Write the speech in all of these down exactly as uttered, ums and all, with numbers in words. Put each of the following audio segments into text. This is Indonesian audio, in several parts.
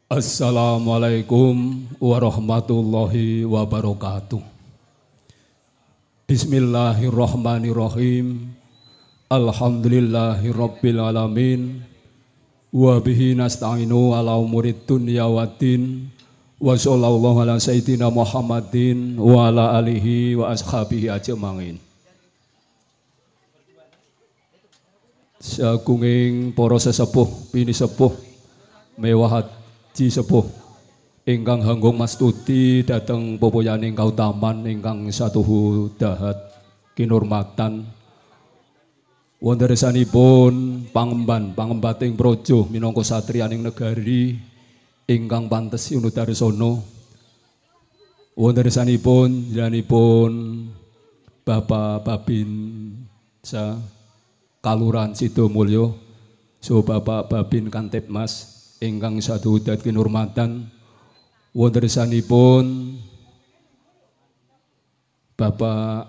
Assalamualaikum warahmatullahi wabarakatuh. Bismillahirrahmanirrahim. Alhamdulillahirabbil alamin. Wa bihi nasta'inu ala umurid dunya waddin. Wa sallallahu ala sayyidina Muhammadin wa ala alihi wa ashabihi ajmain. Sagunging para sesepuh pini sepuh mewahat Ji sepuh ingkang hanggung mastuti dhateng popoyaning kautaman ingkang satuhu dahat kinurmatan wonten resanipun pangemban pangembating praja minangka satriyaning negari ingkang pantes Yunudarsana wonten resanipun njenenganipun Bapak Babinsa Kalurahan Sidomulyo so Bapak Babin Kantipmas ingkang satu udat kinurmatan wonten resanipun Bapak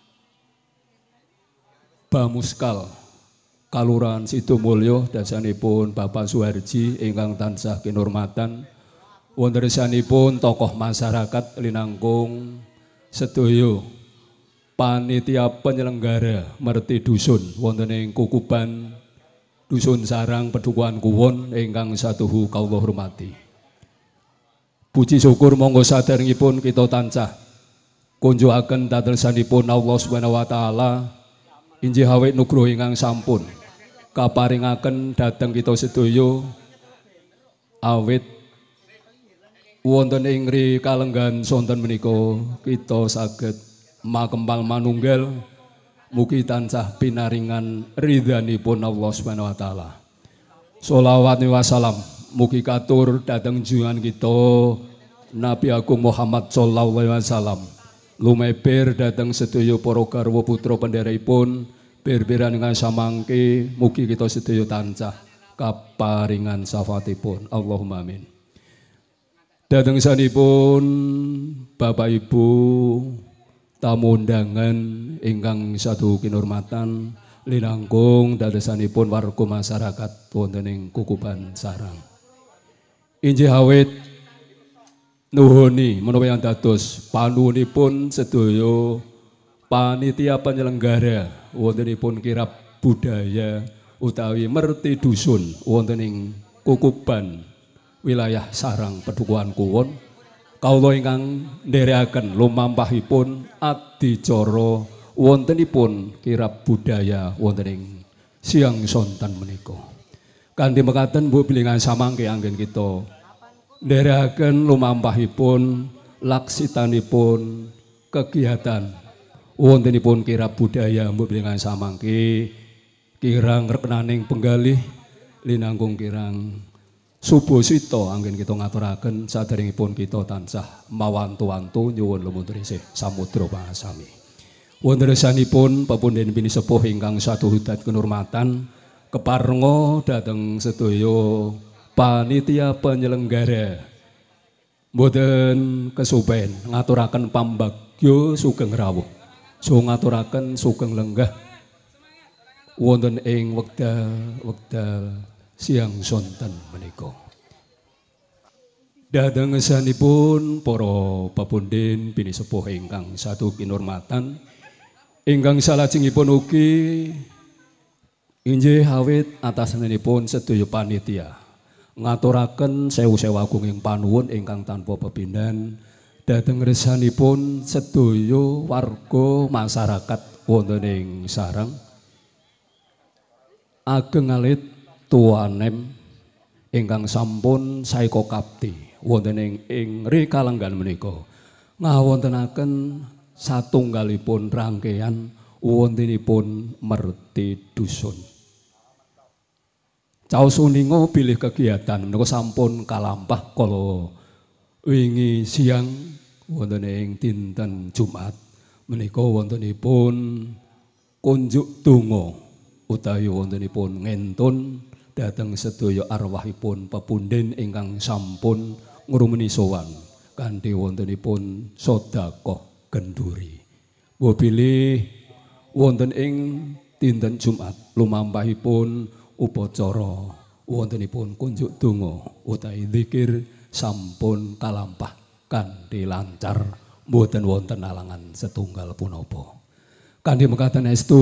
Bamuskal Kalurahan Sidomulyo dasanipun Bapak Suharji ingkang tansah kinurmatan wonten resanipun tokoh masyarakat linangkung sedaya panitia penyelenggara merti dusun wonten ing Kukuban Dusun Sarang Pedukuhan Kuwon ingkang satuhu kawula hormati. Puji syukur monggo saderengipun kita tansah kunjukaken dadosanipun Allah Subhanahu wa taala injih awit nugroho ingkang sampun kaparingaken dhateng kita sedaya awit wonten ing ngri kalenggan sonten menika kita saged makempal manunggal. Mugi tansah pinaringan ridhanipun Allah Subhanahu wa taala. Sholawat wa salam mugi katur dhateng junjungan kita Nabi Agung Muhammad sallallahu alaihi wasallam. Lumeber dhateng sedaya para garwa putra pendherekaipun bir-biran ingkang samangke mugi kita sedaya tansah kaparingan syafaatipun. Allahumma amin. Dhateng sanipun Bapak Ibu tamu undangan ingkang satu kinurmatan linangkung dadosanipun warga masyarakat wonten ing Kukuban Sarang. Injih awit nuhuni menawi dados panuwunipun sedaya panitia penyelenggara wontenipun kirab budaya utawi merti dusun wonten ing Kukuban wilayah Sarang Pedukuhan Kuwon. Kawula ingkang nderekaken lumampahipun adicara wontenipun kirab budaya wonten ing siang sonten menika. Kanthi mekaten Bu bilingan samangke anggen kita nderekaken lumampahipun laksitanipun kegiatan wontenipun kirab budaya Bu bilingan samangke kirang rekenaning penggalih linangkung kirang Subosito anggen kita ngaturaken saderengipun kita tansah mawantu-wantu nyuwun lumuntur isih samudra pangasami. Wonten resanipun pepundhen pini sepuh ingkang satuhudat kinurmatan keparenga dhateng sedaya panitia penyelenggara mboten kesupen ngaturaken pambagya sugeng rawuh. So ngaturaken sugeng lenggah wonten ing wekdal-wekdal siang sonten menika. Dhateng esanipun para pepundhen bini sepuh ingkang satu kinurmatan ingkang salajengipun ugi injih awit atasanipun sedaya panitia ngaturaken sewu-sewu agunging panuwun ingkang tanpa pepindhan dhateng resanipun sedaya warga masyarakat wonten ing Sarang ageng alit tuanem ingkang sampun saeka kapti wonten ing ing rikalenggan menika ngawontenaken satunggalipun rangkaian wontenipun merti dusun. Caos uninga bilih kegiatan menika sampun kalampah kala wingi siang wonten ing dinten Jumat menika wontenipun kunjuk donga utawi wontenipun ngentun dhateng sedaya arwahipun pepundhen ingkang sampun ngrumeni sowan kanthi wontenipun sedekah genduri. Wa bilih wonten ing dinten Jumat lumampahipun upacara wontenipun kunjuk donga utawi zikir sampun kalampah kanthi lancar mboten wonten alangan setunggal punapa. Kanthi mekaten estu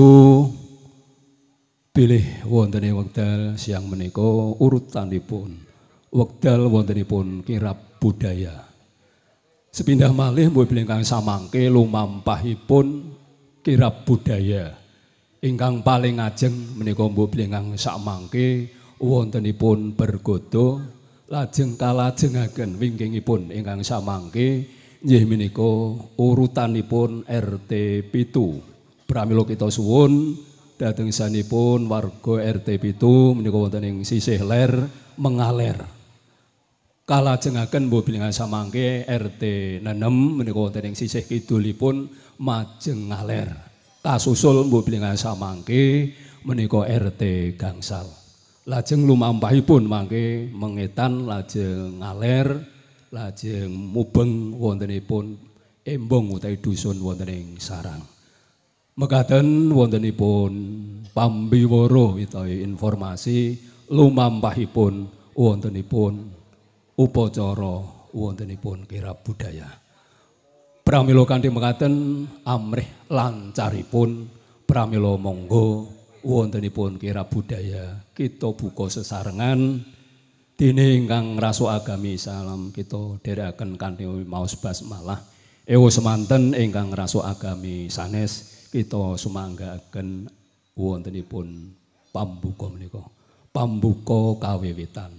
pilih wontene wekdal siang menika urutanipun wekdal wontenipun kirab budaya. Sepindah malih mboten ingkang samangke lumampahipun kirab budaya. Ingkang paling ajeng menika mboten ingkang samangke wontenipun bergodo lajeng kalajengaken wingkingipun ingkang samangke inggih menika urutanipun R T pitu. Pramila kita suwun dhateng sanipun warga R T pitu menika wonten ing sisih ler mengaler. Kalajengaken mboten ingkang samangke R T enem menika wonten ing sisih kidulipun majeng ngaler. Kasusul mboten ingkang samangke menika R T gangsal. Lajeng lumampahipun mangke mengetan lajeng ngaler lajeng mubeng wontenipun embong utawi dusun wonten ing sarang. Mekaten wontenipun pambiwara utawi informasi lumampahipun wontenipun upacara wontenipun kirab budaya. Pramila kanthi mekaten amrih lancaripun pramila monggo wontenipun kirab budaya kita buka sesarengan dene ingkang raso agami salam kita dherekaken kanthi maos basmalah. Ewa semanten ingkang raso agami sanes kita sumanggaaken wontenipun pambuka menika. Pambuka kawiwitan.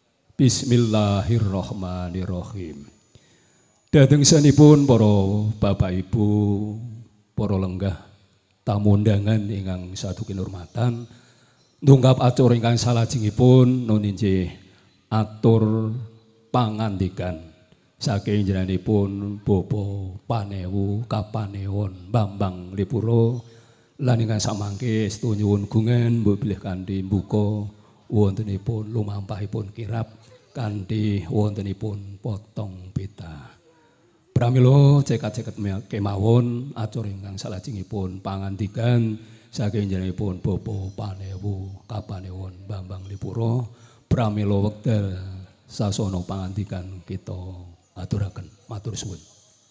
Bismillahirrahmanirrahim. Dhateng sanipun para Bapak Ibu, para lenggah tamu undangan ingkang saduki nurmatan, ndungkap acara ingkang salajengipun nun inggih atur pangandikan saking njenenganipun Bapak Panewu Kapanewon Bambang Lipuro lan ingkang samangke estu nyuwun gungan mbok bilih kanthi mbuka wontenipun lumampahipun kirab kanthi wontenipun potong pita. Pramila cekat-ceket kemawon acara ingkang salajengipun pangandikan saking njenenganipun Bapak Panewu Kapanewon Bambang Lipuro. Pramila wekdal sasana pangandikan kita aturaken matur suwun.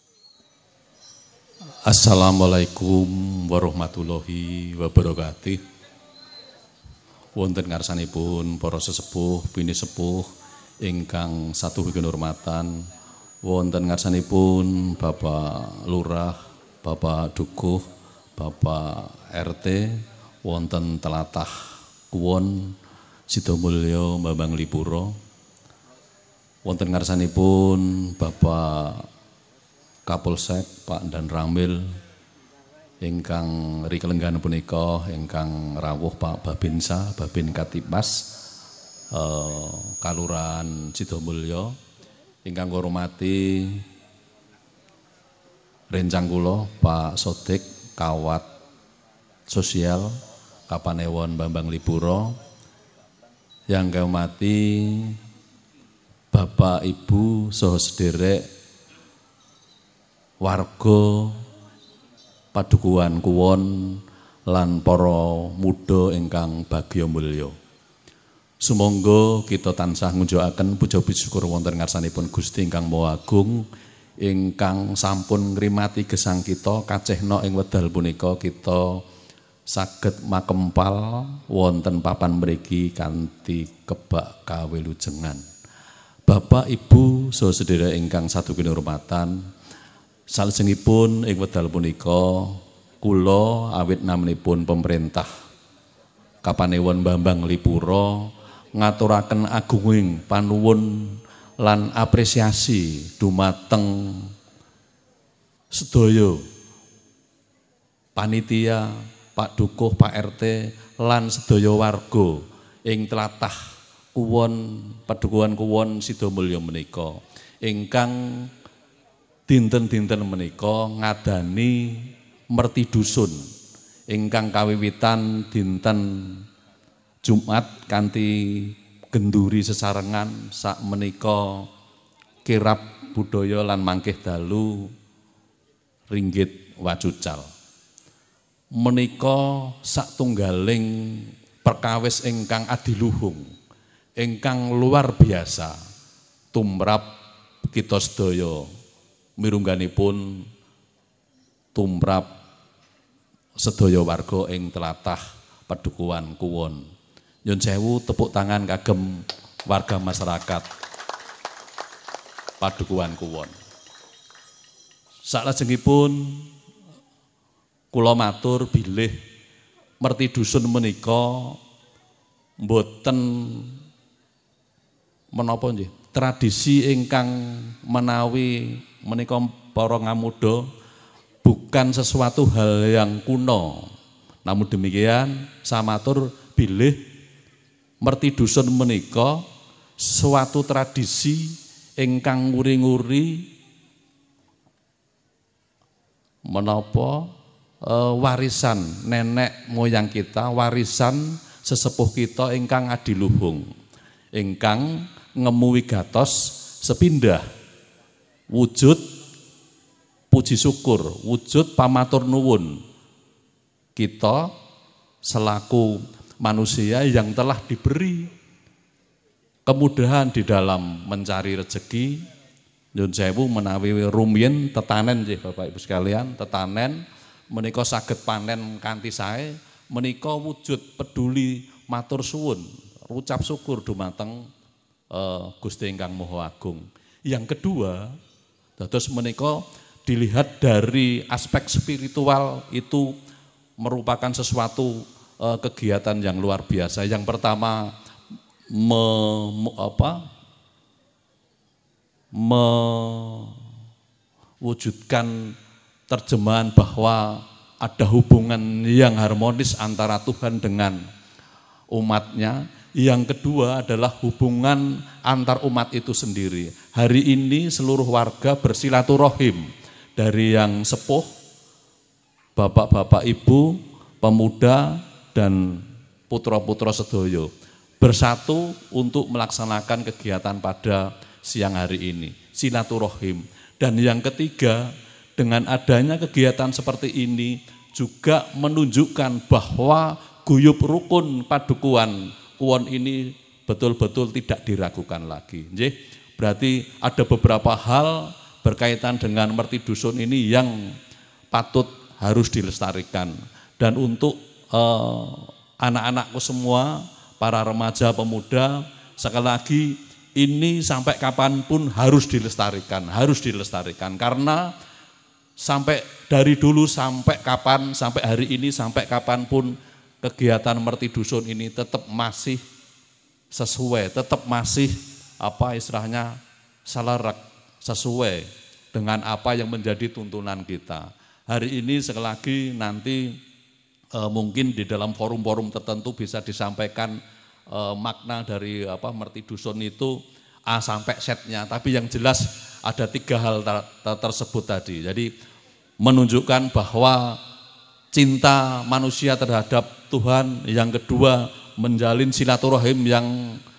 Assalamualaikum warahmatullahi wabarakatuh. Wonten ngarsanipun para sesepuh, bini sepuh ingkang satuhu kinurmatan, wonten ngarsanipun Bapak Lurah, Bapak Dukuh, Bapak R T, wonten telatah Kuwon Sidomulyo Bambang Lipuro, wonten ngarsanipun Bapak Kapolsek Pak Dan Ramil ingkang rikelenggan punika ingkang rawuh Pak Babinsa Babin Katipas eh, Kalurahan Sidomulyo, ingkang hormati rencang kula Pak Sodik Kawat Sosial Kapanewon Bambang Lipuro, yang kami hormati Bapak Ibu saha sederek warga Padukuhan Kuwon lan para muda ingkang bagya mulya. Sumangga kita tansah ngunjukaken puja-puji syukur wonten ngarsanipun Gusti ingkang Maha Agung ingkang sampun ngrimati gesang kita kacehna ing wedal punika kita saged makempal wonten papan mriki kanthi kebak kawilujengan. Bapak Ibu saha sedherek ingkang saduki nurmatan, salajengipun ing wedal punika kula awit namanipun pemerintah Kapanewon Bambang Lipuro ngaturaken agunging panuwun lan apresiasi dumateng sedaya panitia, Pak Dukuh, Pak R T lan sedaya warga ing tlatah Kuwon Padukuhan Kuwon Sidomulyo menika ingkang dinten-dinten menika ngadani merti dusun ingkang kawiwitan dinten Jumat kanthi genduri sesarengan sak menika kirab budaya lan mangkih dalu ringgit wacucal. Menika satunggaling perkawis ingkang adiluhung ingkang luar biasa tumrap kita sedaya mirungganipun tumrap sedaya warga ing tlatah Padukuhan Kuwon. Nyun sewu tepuk tangan kagem warga masyarakat Padukuhan Kuwon. Salajengipun kula matur bilih merti dusun menika mboten menapa nggih tradisi ingkang menawi menika para ngamuda bukan sesuatu hal yang kuno. Namun demikian samatur bilih merti dusun menika suatu tradisi ingkang nguri-nguri menapa e, warisan nenek moyang kita, warisan sesepuh kita ingkang adiluhung, ingkang ngemu wigatos sepindah wujud puji syukur, wujud pamatur nuwun kita selaku manusia yang telah diberi kemudahan di dalam mencari rezeki. Nyun sewu menawi rumiyin tetanen nggih Bapak Ibu sekalian, tetanen menika saged panen kanthi sae, menika wujud peduli matur suwun, ucap syukur dumateng uh, Gusti ingkang Maha Agung. Yang kedua, dados menika dilihat dari aspek spiritual itu merupakan sesuatu uh, kegiatan yang luar biasa. Yang pertama me, me, apa mewujudkan terjemahan bahwa ada hubungan yang harmonis antara Tuhan dengan umatnya. Yang kedua adalah hubungan antar umat itu sendiri. Hari ini seluruh warga bersilaturahim dari yang sepuh, bapak-bapak, ibu, pemuda, dan putra-putra sedaya bersatu untuk melaksanakan kegiatan pada siang hari ini, silaturahim. Dan yang ketiga, dengan adanya kegiatan seperti ini juga menunjukkan bahwa guyub rukun Padukuhan Kuwon ini betul-betul tidak diragukan lagi. Berarti ada beberapa hal berkaitan dengan merti dusun ini yang patut harus dilestarikan. Dan untuk eh, anak-anakku semua, para remaja pemuda, sekali lagi ini sampai kapanpun harus dilestarikan, harus dilestarikan karena sampai dari dulu sampai kapan, sampai hari ini, sampai kapanpun kegiatan merti dusun ini tetap masih sesuai, tetap masih apa istilahnya salarak, sesuai dengan apa yang menjadi tuntunan kita. Hari ini sekali lagi nanti e, mungkin di dalam forum-forum tertentu bisa disampaikan E, makna dari apa merti dusun itu A sampai Z-nya, tapi yang jelas ada tiga hal ter ter tersebut tadi. Jadi menunjukkan bahwa cinta manusia terhadap Tuhan, yang kedua menjalin silaturahim yang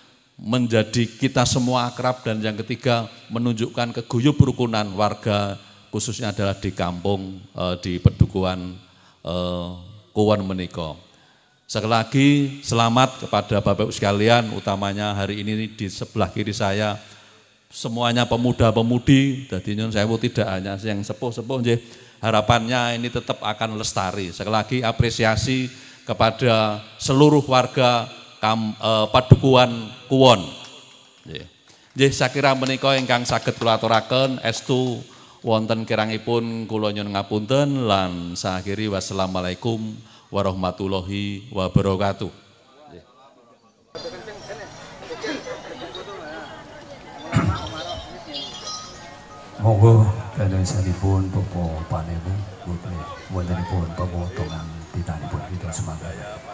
menjadi kita semua akrab, dan yang ketiga menunjukkan keguyub rukunan warga khususnya adalah di kampung e, di Padukuhan e, Kuwon menika. Sekali lagi selamat kepada Bapak Ibu sekalian, utamanya hari ini di sebelah kiri saya semuanya pemuda-pemudi, jadi nyun sewu tidak hanya yang sepuh-sepuh, harapannya ini tetap akan lestari. Sekali lagi apresiasi kepada seluruh warga kam, eh, Padukuhan Kuwon. Nggih, saya kira menika ingkang saged kula aturaken estu wonten kirangipun kula nyuwun ngapunten lan sakhiri wassalamualaikum warahmatullahi wabarakatuh. Monggo kadasanipun Bapak Panebu Putri wontenipun pemotongan titanipun kita semangat.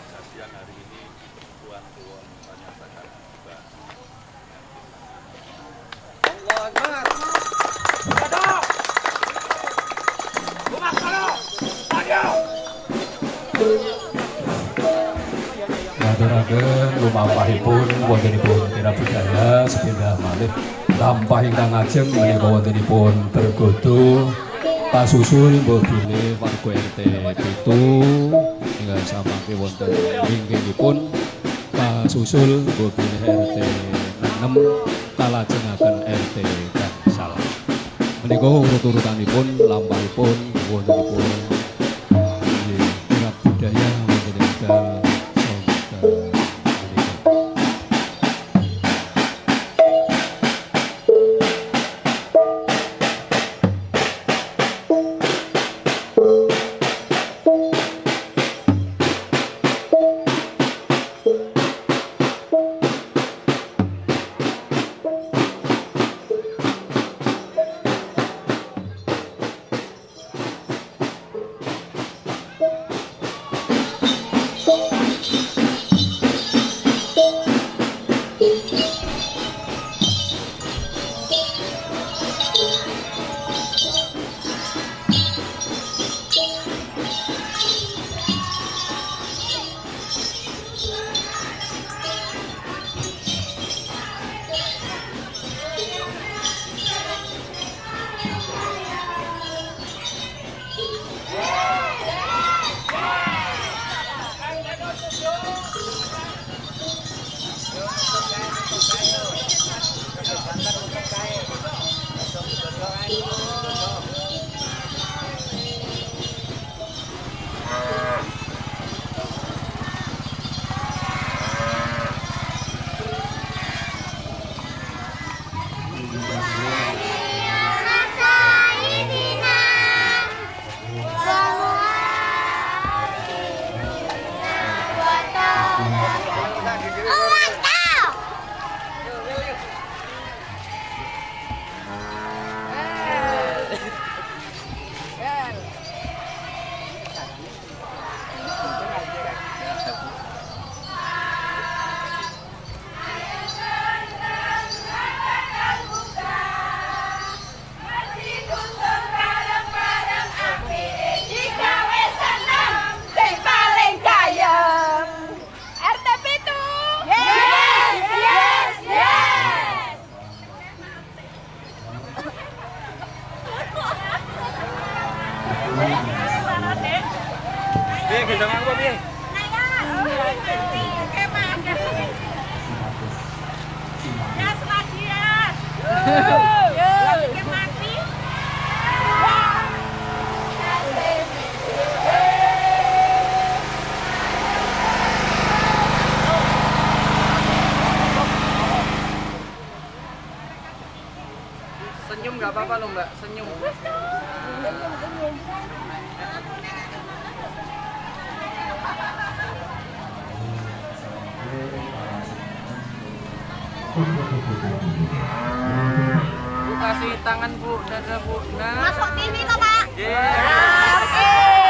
Maturaken lumampahipun wontenipun kira budaya sepindah malih lampah ingkang ajeng menika wontenipun tergodo pasusul mbokile warga R T pitu ingkang samangke wonten inggihipun kasusul bobi R T enam kalajengaken R T gangsal. Menika urut-urutanipun lampahipun wontenipun nggih kirab budaya wonten enggal Senyum nggak apa-apa loh Mbak, senyum. Bu kasih tangan Bu, dada Bu. Nah. Masuk T V toh Pak? Yeah. Oke.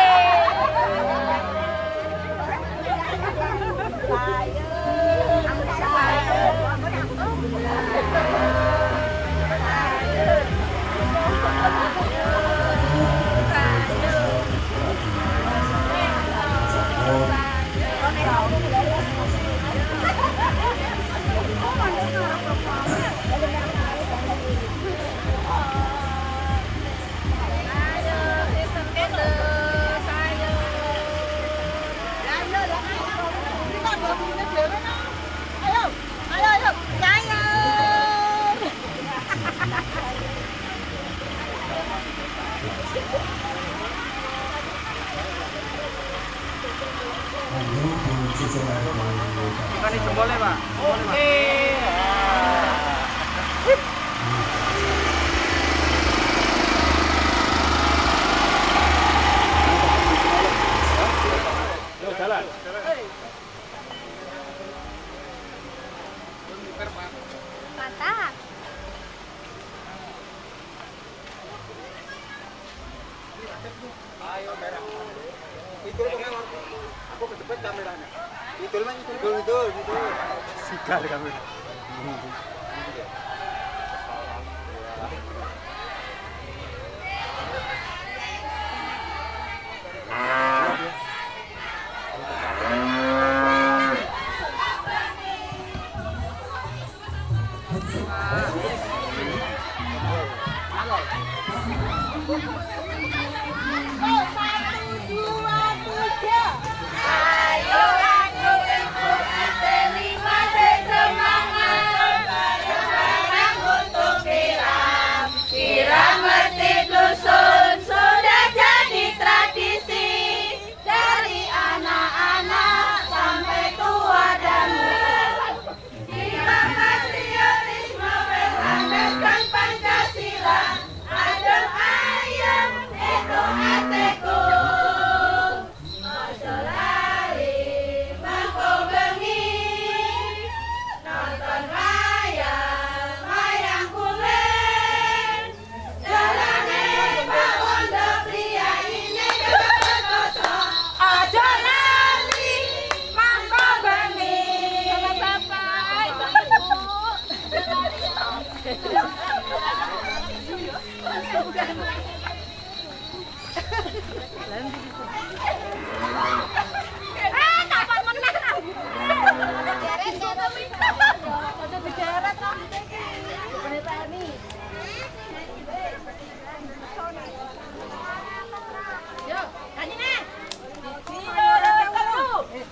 Bukan jempolnya Pak. Oke. Jalan. Mantap. Ayo merah. Itu aku ke depan kameranya. Itu mah itu itu itu. Sikal kamera. Ayo aku ikut Teli. Eh, kapan menang? Jeret jeret minta. Ada jeret kan iki. Berani. Yo, kanjine. Yo, kamu.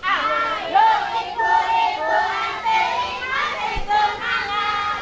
Ayo ibu-ibu anting, anting kenangan.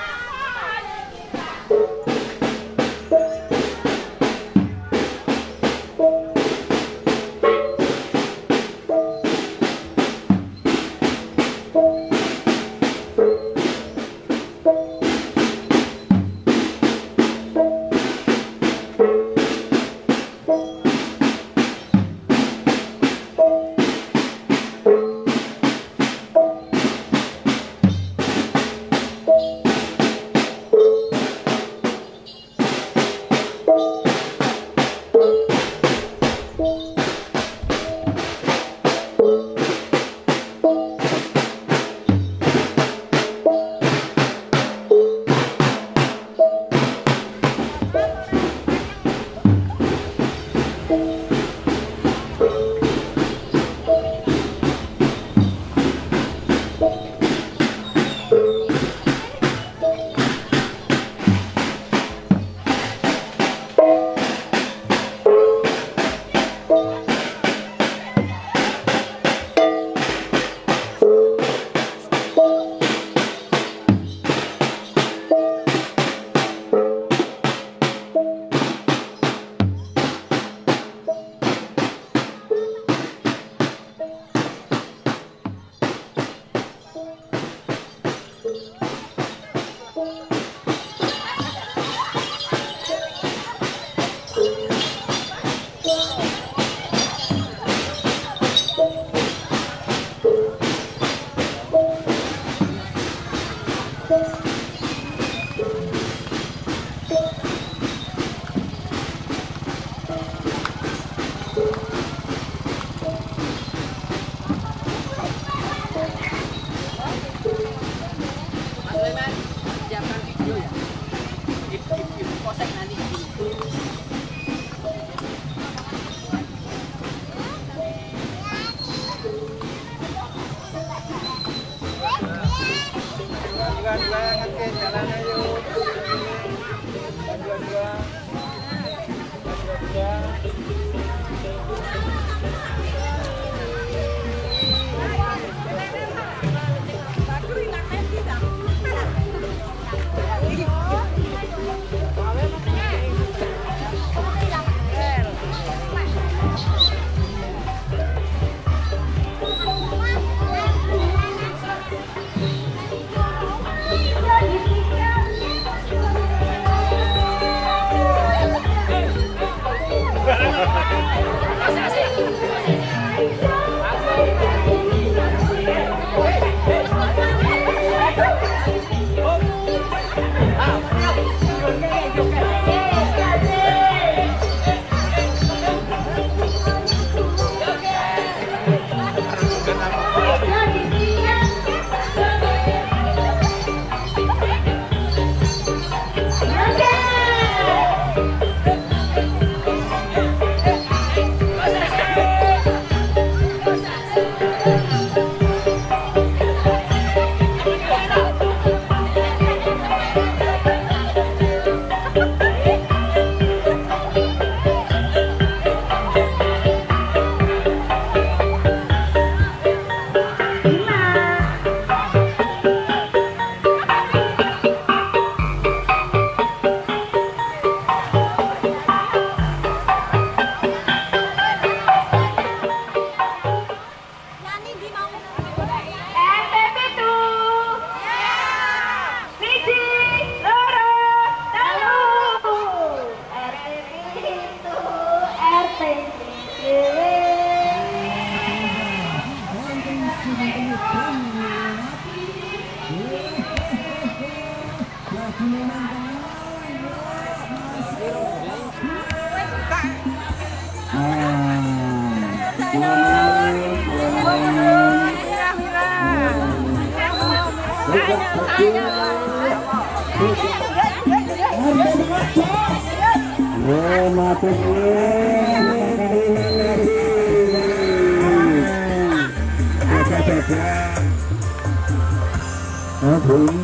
Oh, matur nuwun.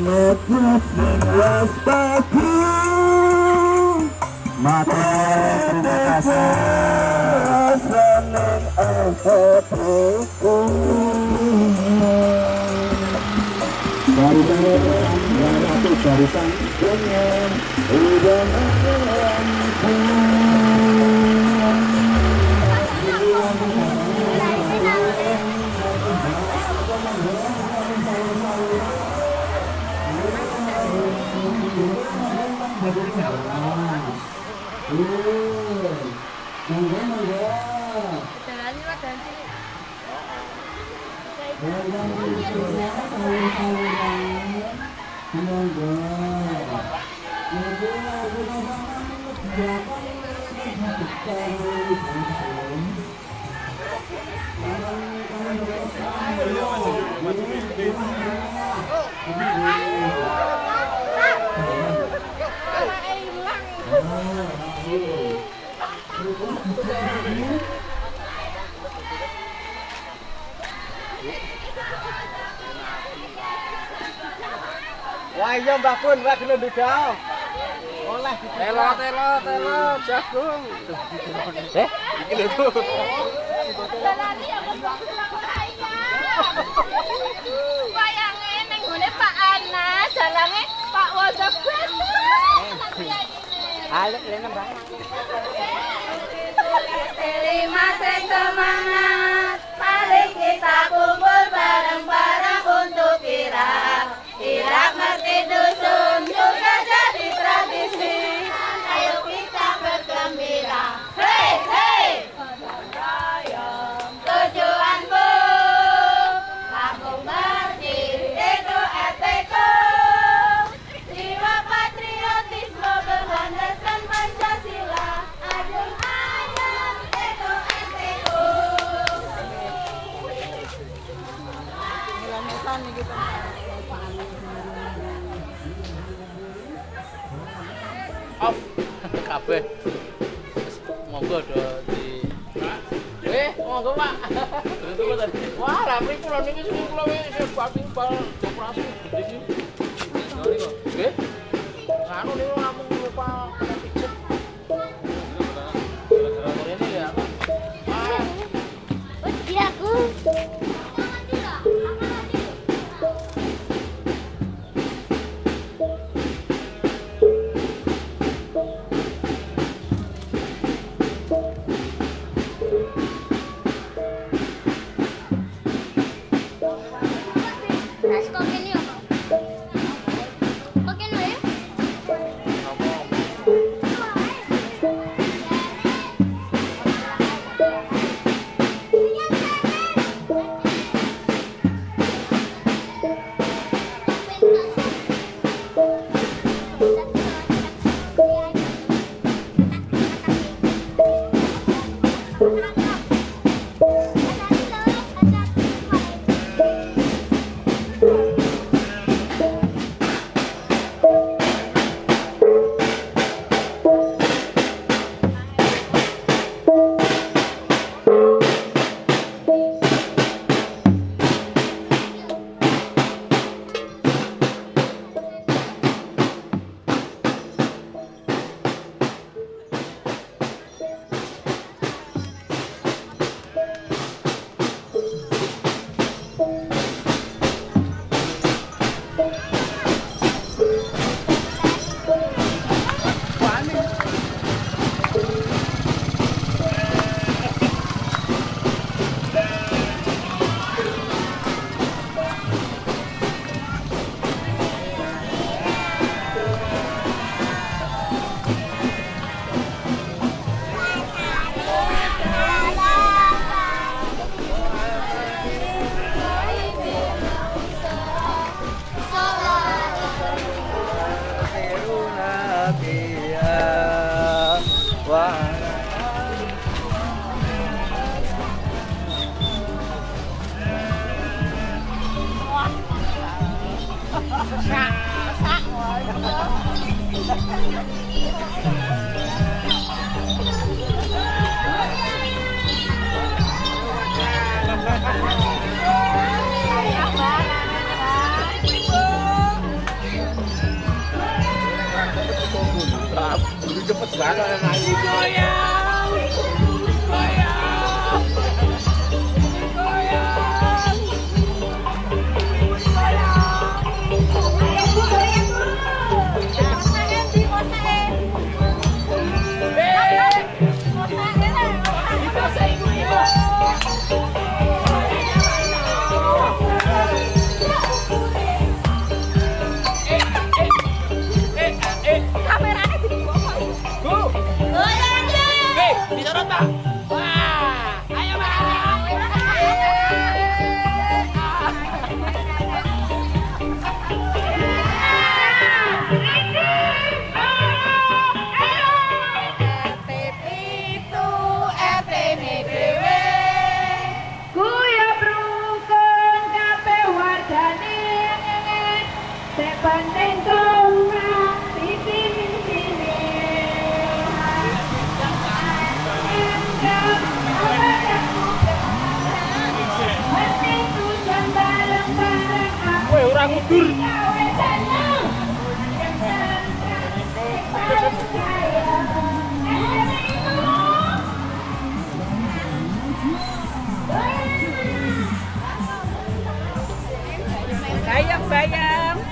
Menutup menuas pagi mata kasar seneng efekku barisan barisan barisan dengan udah Wah iya Mbak Pun, Mbak gelem beda. Oleh telo telo telo jagung. Eh, iki lho tuh. Dalane ya kok wayange ning gone Pak Ana, dalane Pak Wajab. Alek lene Mbak. Terima semangat, mari kita kumpul bareng-bareng untuk kirap. Kirap ngerti dusun juga jadi tradisi. Ayo kita bergembira. Hei hei. Gotong royong tujuanku. Aku ngerti itu etika. Jiwa patriotisme berlandaskan Pancasila. Adem ayem itu etika. Ngelametan iki kita. Off kabeh. Monggo do di Eh, monggo Pak. Tunggu tadi. Wah, rapi kula niki sing kula wis pati bal operasi gede iki. Nggih. Anu niku namung lupa kena pijet. Gara-gara ini ya. Ah. Oh, iya aku. Napa Bayang-bayang.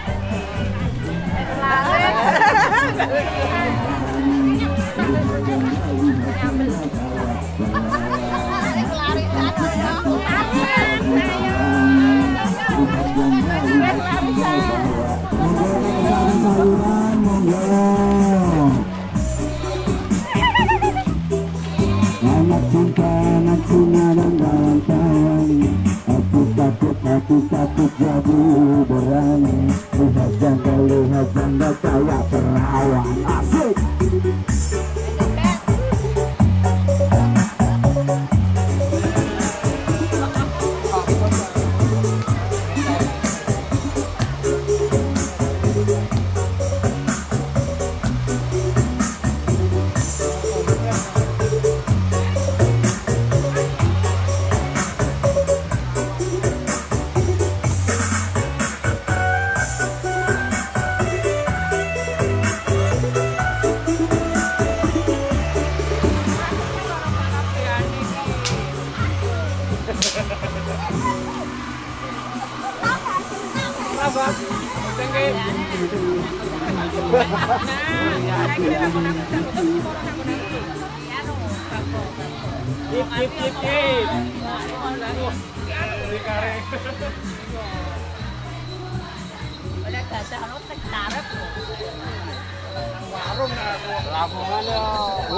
Anak cinta, anak singa dan kawan-kawan, aku takut, aku takut jadi berani. Lihat janda, lihat janda kayak perawan. Asik. Ip, ip, ip, ip. Udah gajah lo tek karep. Warung lamongan ya.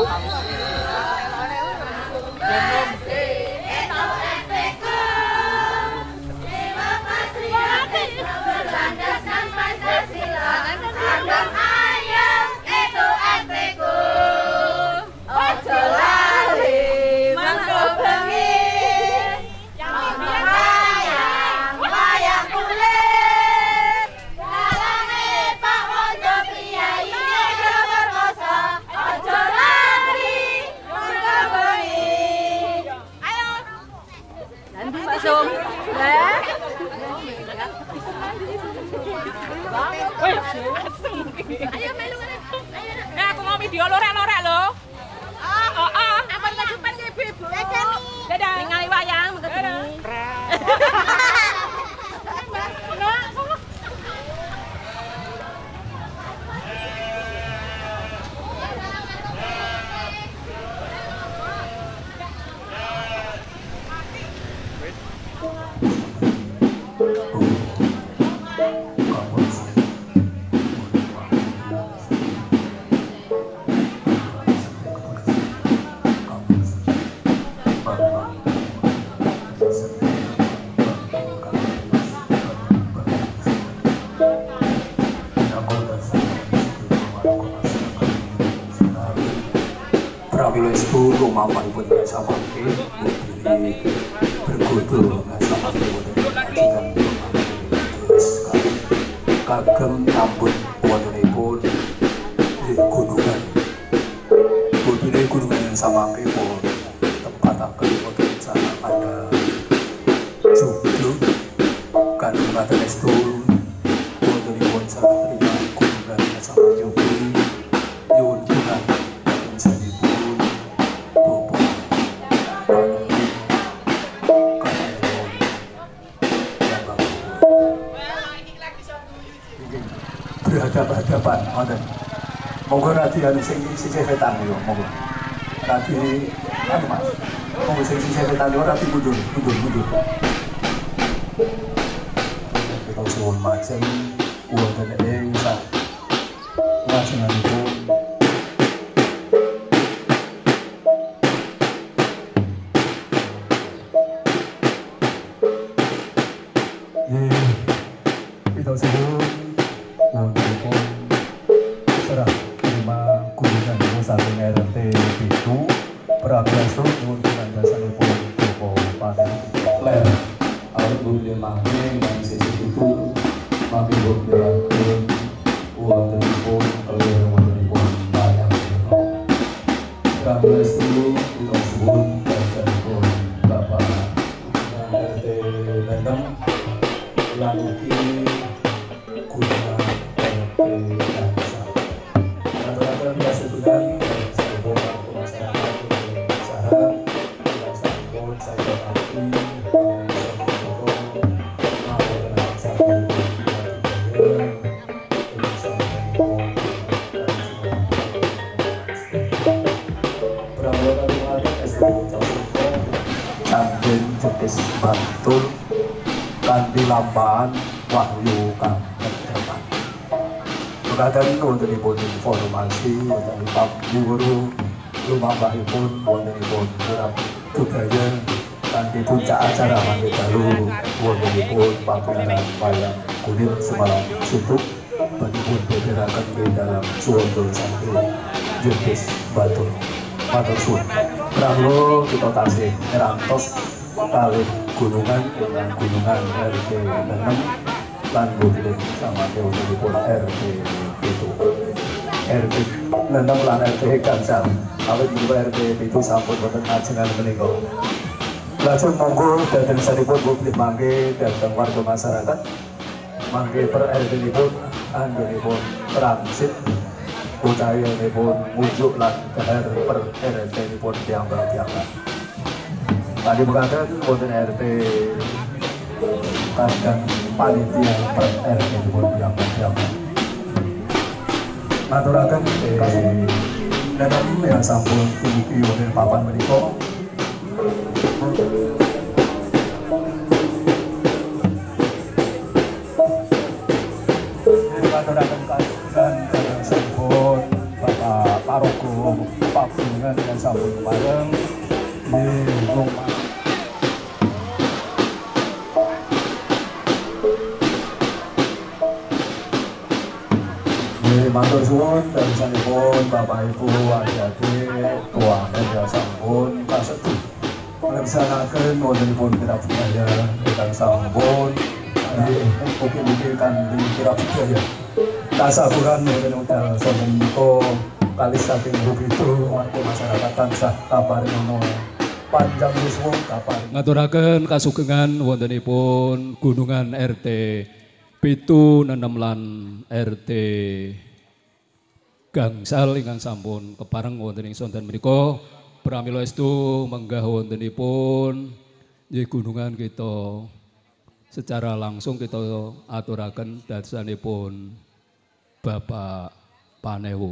Ayo melu ngene. Eh aku mau video lorek-lorek lho. Ah, oh, oh. Apa kejupan ke ibu-ibu? Dadah. Ningali wayang ketemu. Pramila ibu rumah ibu sama ibu berkudu sama ibu dengan kagem tambut wontenipun di gunungan budune gunungan sama ibu tempat akan wonten sana ada jublu kandung kata estu wontenipun sareng gunungan sama jublu nyuwun Tuhan pejabat-pejabat ngoten. Monggo radi anu sing sisih wetan yo monggo. Radi anu Mas. Monggo sing sisih wetan yo radi mundur, mundur, mundur. Kita suwun macem wonten ing sak lajenganipun kita suwun wonten serah terima kunjungan saking R T pitu prabiasa nuwun kandasanipun Bapak Panen ler awit budhe mangke ing sisi itu mangke budhe wontenipun kalih wontenipun bayang prabiasa kita suwun kandasanipun Bapak R T enam lan ugi guna R T Dansa. Rata-rata biasa bulan sebuah masyarakat masyarakat yang sambut saya arti Candin jenis bantul kanthi lampahan wahyu kang kedepan. Mekaten wontenipun informasi wontenipun guru lumambahipun wontenipun kirap budaya kanthi puncak acara mangke dalu wontenipun pagelaran wayang kulit semalam suntuk badipun benderaken ing dalam suwondol santri jenis batul. Matur suwun. Pramila kita tasih ngerantos kalih gunungan dengan gunungan R T enam lan budhe samangke wontenipun R T pitu. R T enam lan R T Gangsal awit menika R T pitu sampun wonten ajengan menika. Lajeng monggo dhateng sanipun publik mangke dhateng warga masyarakat mangke per R T-nipun anggenipun transit utayanipun mujuk lan keher per R T-nipun piyambak-piyambak. Tadi mekaten wonten R T kagem panitia per R T-nipun piyambak-piyambak. Maturaken kasih dalam yang sampun dumugi wonten papan menika. Maturaken kasih dan sampun Bapak Parogo Pak Bungan dan sampun bareng di rumah. Matur suwun dan sanipun Bapak Ibu adik-adik tua dan sampun kasedhi melaksanakan wontenipun kirap budaya ingkang sampun mugi-mugi kanthi kirap budaya kasaburan wonten wekdal sampun menika kalih saking begitu warga masyarakat tansah kaparingono panjang yuswa kaparing. Ngaturaken kasugengan wontenipun gunungan R T pitu enam lan R T Gangsal ingkang sampun kepareng wonten ing sonten menika pramila estu menggah wontenipun nggih gunungan kita secara langsung kita aturaken dasanipun Bapak Panewu.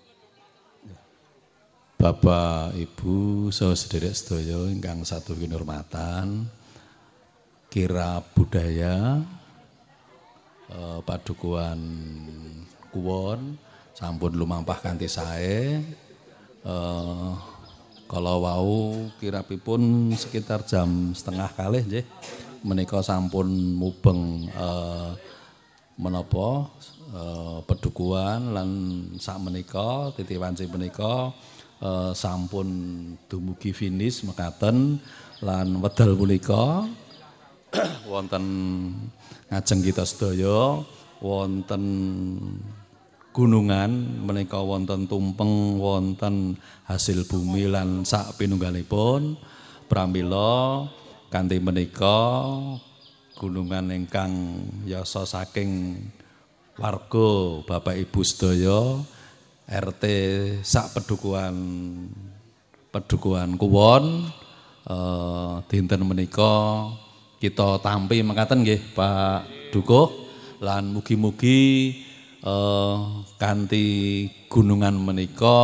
Bapak Ibu saha sedherek sedaya ingkang satu kinurmatan kirap budaya eh, padukuhan Kuwon sampun lumampah kanthi sae eh, kalau wau kirapipun sekitar jam setengah kalih nggih menika sampun mubeng eh, menapa eh, pedukuhan lan sak menika titi wanci menika eh, sampun dumugi finish mekaten lan wedal punika wonten ngajeng kita sedaya wonten gunungan menika wonten tumpeng wonten hasil bumi lan sak pinunggalipun pramila kanthi menika gunungan ingkang yasa saking warga Bapak Ibu sedaya R T sak pedukuhan pedukuhan Kuwon eh, dinten menika kita tampi mekaten nggih Pak Dukuh lan mugi-mugi eh, kanthi gunungan menika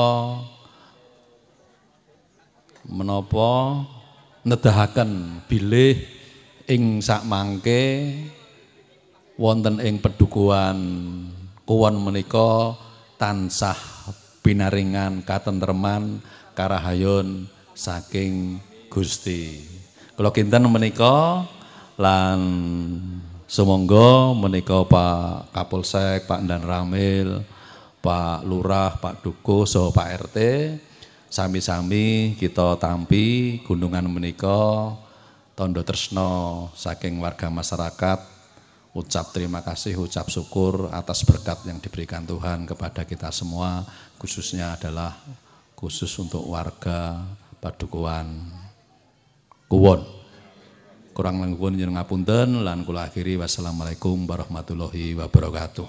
menapa nedahaken bilih ing sakmangke wonten ing Pedukuhan Kuwon menika tansah pinaringan katentreman karahayon saking Gusti. Kula kinten menika lan sumangga menika Pak Kapolsek, Pak Dan Ramil, Pak Lurah, Pak Dukuh, saha Pak R T sami-sami kita tampi gunungan menika tondo tresna saking warga masyarakat. Ucap terima kasih, ucap syukur atas berkat yang diberikan Tuhan kepada kita semua, khususnya adalah khusus untuk warga Padukuhan Kuwon. Kurang langkung nyuwun ngapunten lan kula akhiri wassalamualaikum warahmatullahi wabarakatuh.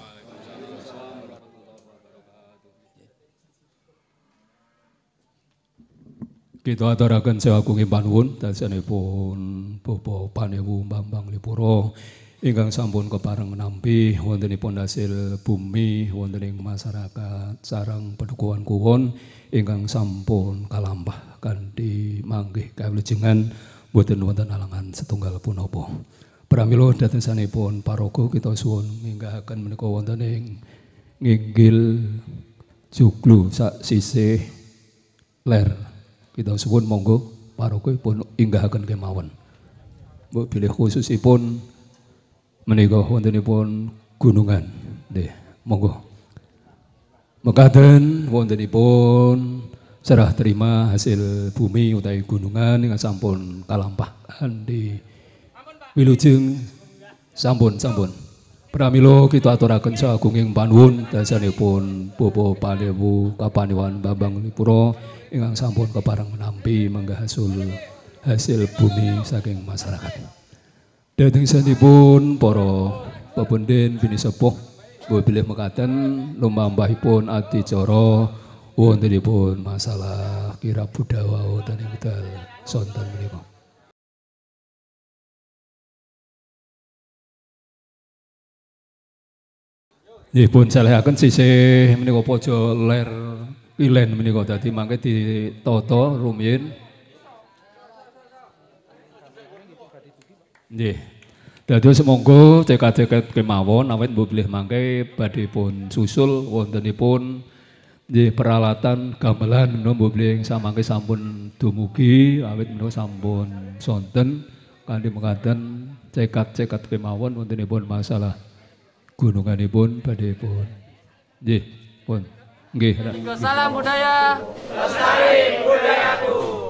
Kita aturaken seagunging panuwun dasanipun Bapak Panewu Bambang Lipuro ingkang sampun kepareng menampi wontenipun hasil bumi wonten ing masyarakat sareng Padukuhan Kuwon ingkang sampun kalampah kanthi manggih kawilujengan boten wonten alangan setunggal punapa. Pramila dadosanipun paraga kita suwun minggahaken menika wonten ing nginggil juglu sak sisih ler. Kita suwun monggo paragipun inggahaken kemawon. Mbok bilih khususipun menika wontenipun gunungan. Nggih, monggo. Mekaten wontenipun serah terima hasil bumi utawi gunungan ingkang sampun kalampah kanthi wilujeng sampun sampun. Pramila kita aturaken sagunging panuwun dasanipun Bapak Panewu Kapanewan Bambang Lipuro ingkang sampun kepareng menampi manggah hasil hasil bumi saking masyarakat. Datengsanipun para pepundhen bini sepuh bilih mekaten lumbambahipun adicara wontenipun masalah kirab Budawa wonten ing wekdal sonten menika. Nggih pun salehaken sisih menika pojo ler pilen menika dadi mangke ditata rumiyin. Nggih. Dados monggo cekak-cekak kemawon awet mbok bilih mangke badhe pun susul wontenipun nggih peralatan gamelan menawa mbok bilih samangke sampun dumugi awet menawa sampun sonten kanthi mekaten cekak-cekak kemawon wontenipun masalah gununganipun badhe pun nggih pun nggih. Salam budaya, lestari budayaku.